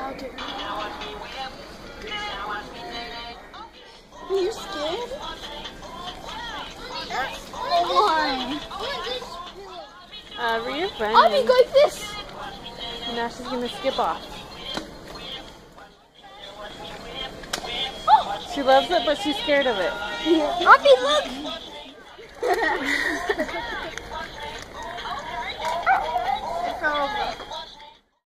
I'll do it. Are you scared? Why? Rhea I'll running. be like this. Now she's gonna skip off. She loves it, but she's scared of it. Abby, look! It's over.